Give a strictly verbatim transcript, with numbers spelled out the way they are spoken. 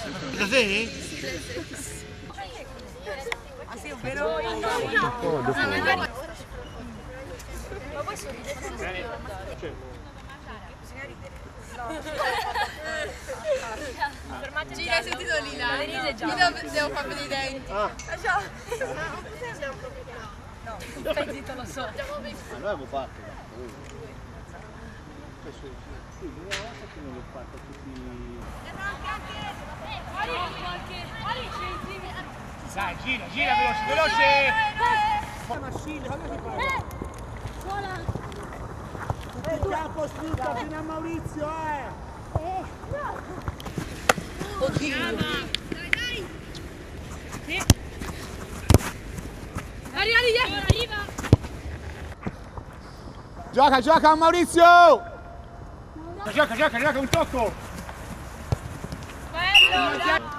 Da te? Ah sì, ovvero io no. Ma poi sorridete. Bisogna ridere. No. Gira, hai sentito Lila? Io devo, devo far vedere i denti. Ah. Ciao. No, stai zitto, lo so. Noi abbiamo fatto. Sì, una volta che non l'ho fatto tutti. Dai, gira, gira veloce, veloce! Mascina, come si fa? Sola! Il campo sfrutta fino a Maurizio, eh! Oddio! Dai, dai! Sì! Arriva, arriva! Arriva! Gioca, gioca Maurizio! Gioca, gioca, gioca, un tocco! Bello!